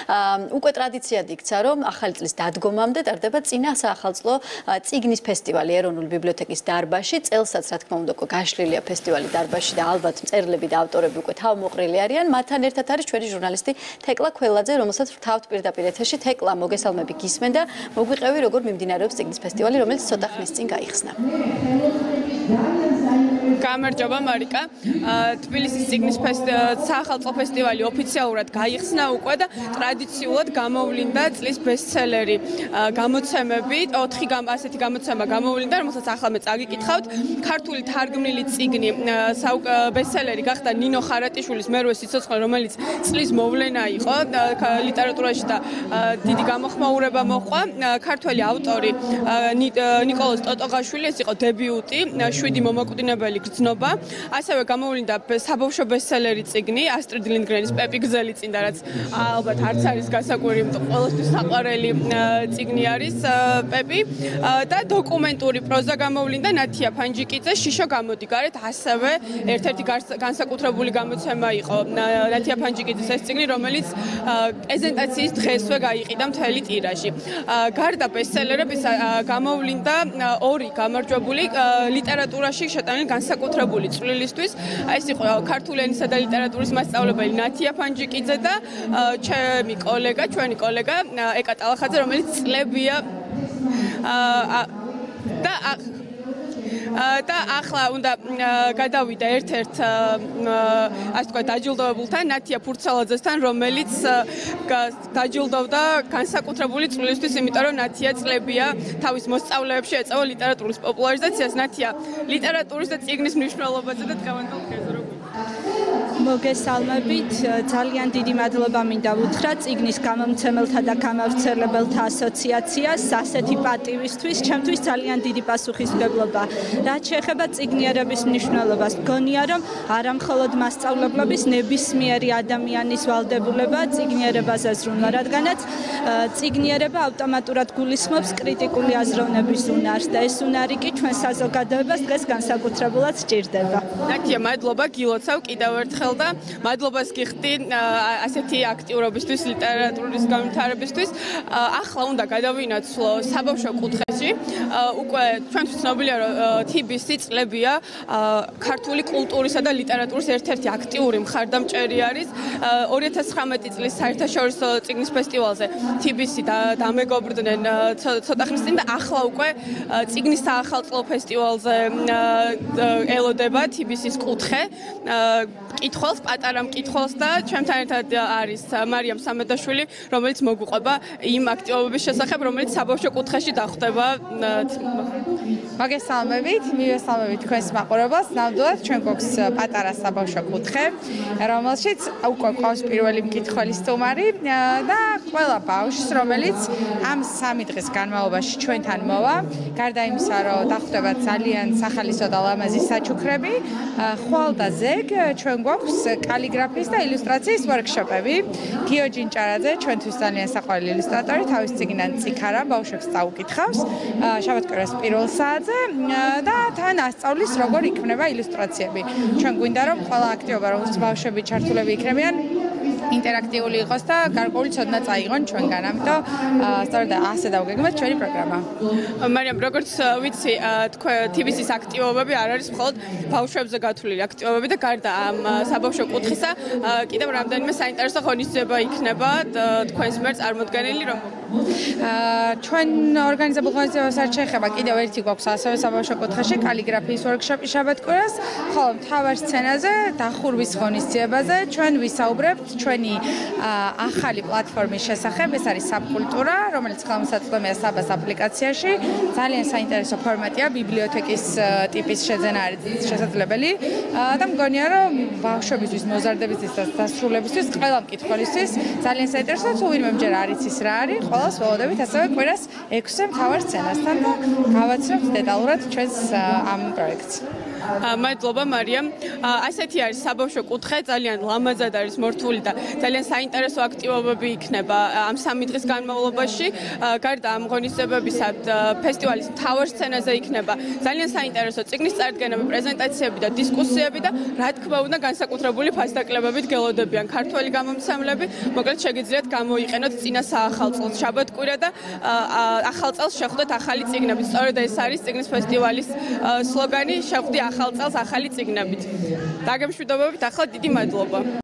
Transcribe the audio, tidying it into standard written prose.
უკვე ტრადიციად იქცა, რომ ახალი წლის დადგომამდე ტარდება წინა საახალწლო წიგნის ფესტივალი ეროვნული ბიბლიოთეკის დარბაზში. წელსაც, რა თქმა უნდა, გაშლილია ფესტივალი დარბაზში და ალბათ მწერლები და ავტორები უკვე თავმოყრილი არიან. მათთან ერთად არის ჩვენი ჟურნალისტი თეკლა ქველაძე, რომელსაც ვთავთ პირდაპირ ეთერში. თეკლა, მოგესალმები გისმენ და მოგვიყევი, როგორ მიმდინარეობს წიგნის ფესტივალი, რომელიც ცოტა ხნის წინ გაიხსნა. გამარჯობა მარიკა. თბილისის წიგნის საახალწლო ფესტივალი ოფიციალურად გაიხსნა უკვე და ტრადიციულად გამოვლინდა წლის ბესტსელერი გამოცემები. 4 ასეთი გამოცემა გამოვლინდა, რომელსაც ახლა მე წაგიკითხავთ. ქართული თარგმნილი წიგნი ბესტსელერი გახდა ნინო ხარატიშვილის მერვე სიცოცხლე, რომელიც წლის მოვლენა იყო ლიტერატურაში და დიდი გამოხმაურება მოჰყვა. ქართველი ავტორი ნიკოლოზ ტოტოღაშვილი, ეს იყო დებიუტი, 7 მომაკვდინებელი გრძნობა. ასევე გამოვლინდა საბავშვო ბესტსელერი წიგნი ასტრიდ ლინდგრენის პეპი გზელი წინდა, რაც ალბათ არც არის გასაკვირი, იმიტომ ყოველთვის საყვარელი წიგნი არის პეპი და დოკუმენტური პროზა გამოვლინდა ნათია ფანჯიკიძე შიშო გამოდი გარეთ. ასევე ერთ-ერთი განსაკუთრებული გამოცემა იყო ნათია ფანჯიკიძის ეს წიგნი, რომელიც პრეზენტაციის დღესვე გაიყიდა მთელი ტირაჟი. გარდა ბესტსელერებისა გამოვლინდა 2 გამარჯვებული ლიტერატურაში შეტანილი განსაკუთრებული წვლილისთვის. ეს იყო ქართული ენისა და ლიტერატურის მასწავლებელი ნათია ფანჯიკიძე და ჩვენი კოლეგა ეკა ტალახაძე, რომელიც წლებია და ახლა უნდა გადავიდა ერთ-ერთ ასე თქვა დაჯილდოებულთან ნათია ფურცალაძესთან, რომელიც დაჯილდოვდა განსაკუთრებული წვლილისთვის, იმიტომ რომ ნათია წლებია თავის მოსწავლეებში ეწევა ლიტერატურის პოპულარიზაციას. ნათია ლიტერატურის და წიგნის მნიშვნელობაზე და დღევანდელ დღეზე როგორ მოგესალმებით. ძალიან დიდი მადლობა მინდა უთხრა წიგნის გამომცემელთა და გამავრცელებელთა ასოციაციას ასეთი პატივისთვის. ჩემთვის ძალიან დიდი პასუხისმგებლობა. რაც შეეხება წიგნიერების მნიშვნელობას, მგონია რომ არა მხოლოდ მასწავლებლობის, ნებისმიერი ადამიანის ვალდებულება წიგნიერებაზე ზრუნვა, რადგანაც წიგნიერება ავტომატურად გულისხმობს კრიტიკული აზროვნების უნარს და ეს უნარი კი ჩვენ საზოგადოებას დღეს განსაკუთრებულად სჭირდება. ნათია, მადლობა, გილოცავ კიდევ ერთხელ და მადლობას გიხდი ასეთი აქტიურობისთვის, ლიტერატურის განვითარებისთვის. ახლა უნდა გადავინაცვლო საბავშვო კუთხეში. უკვე ჩვენთვის ცნობილია, რომ TBC წლებია ქართული კულტურისა და ლიტერატურის ერთ-ერთი აქტიური მხარდამჭერი არის. 2019 წლის საერთაშორისო წიგნის ფესტივალზე TBC დამეგობრდნენ ცოტა ხნის წინ და ახლა უკვე წიგნის საახალწლო ფესტივალზე ელოდება TBC-ის კუთხე. მკითხველს, პატარა მკითხველს და ჩვენთან ერთად არის მარიამ სამედაშვილი, რომელიც მოგვიყვება იმ აქტივობების შესახებ, რომელიც საბავშვო კუთხეში დახვდება. მოგესალმებით, მივესალმებით თქვენს მაყურებელს. ნამდვილად ჩვენ გვაქვს პატარა საბავშვო კუთხე, რომელშიც უკვე ყავს პირველი მკითხველი სტუმარი და ყველა ბავშვს, რომელიც ამ 3 დღის განმავლობაში ჩვენთან მოვა, გარდა იმისა, რომ დახვდება ძალიან სახალისო და ლამაზი საჩუქრები, ხვალ და ზეგ ჩვენ გვაქვს კალიგრაფიის და ილუსტრაციის ვორქშოპები. გიო ჯინჭარაძე, ჩვენთვის ძალიან საყვარელი ილუსტრატორი, თავის წიგნიდან წიქარა ბავშვებს წაუკითხავს, შაბათ-კვირას პირველ საათზე და თან ასწავლის როგორ იქმნება ილუსტრაციები. ჩვენ გვინდა რომ ყველა აქტივობა, რომელსაც ბავშვები ჩართულები იქნებიან, ინტერაქტიული იყოს და გარკვეული ცოდნა წაიღონ ჩვენგან. ამიტომ სწორედ ასე დავგეგმეთ ჩვენი პროგრამა. მარიამ, როგორც ვიცი, TBC-ის აქტივობები არ არის მხოლოდ ბავშვებზე გათვლილი აქტივობები და გარდა ამ საბავშვო კუთხისა კიდევ რამდენიმე საინტერესო ღონისძიება იქნება თქვენს მიერ წარმოდგენილი, რომ ჩვენ ორგანიზებულ ღონისძიებას არ შეეხება, კიდევ ერთი გვაქვს ასევე საბავშვო კუთხეში კალიგრაფიის ვორქშოპი შაბათ-კვირას, ხოლო მთავარ სცენაზე დახურვის ღონისძიებაზე ჩვენ ვისაუბრებთ ჩვენი ახალი პლატფორმის შესახებ. ეს არის საბკულტურა, რომელიც ხელმისაწვდომია საბას აპლიკაციაში. ძალიან საინტერესო ფორმატია, ბიბლიოთეკის ტიპის შეძენა არის შესაძლებელი და მგონია რომ ბავშვებისთვის, მოზარდებისთვის და დასრულებისთვის, ყველა მკითხველისთვის ძალიან საინტერესოა. თუ ვინმე ჯერ არ იცის რა არის, ყველას ველოდებით ასევე კვირას 6-ზე მთავარ სცენასთან და გავაცნობთ დეტალურად ჩვენს ამ პროექტს. მადლობა მარიამ. ასეთი არის საბავშვო კუთხე, ძალიან ლამაზად არის მორთული და ძალიან საინტერესო აქტივობები იქნება ამ 3 დღის განმავლობაში. გარდა ამ ღონისძიებებისა, ფესტივალის მთავარ სცენაზე იქნება ძალიან საინტერესო წიგნის წარდგენები, პრეზენტაციები და დისკუსიები და რა თქმა უნდა განსაკუთრებული ფასდაკლებებით გელოდებიან ქართველი გამომცემლები. მოკლედ შეგიძლიათ გამოიყენოთ წინა საახალწლოს შაბათ-კვირა და ახალ წელს შეხვდეთ ახალი წიგნებით. სწორედ ეს არის წიგნის ფესტივალის სლოგანი, შეხვდი ახალ წელს ახალი წიგნებით. დაგემშვიდობებით, ახლა დიდი მადლობა.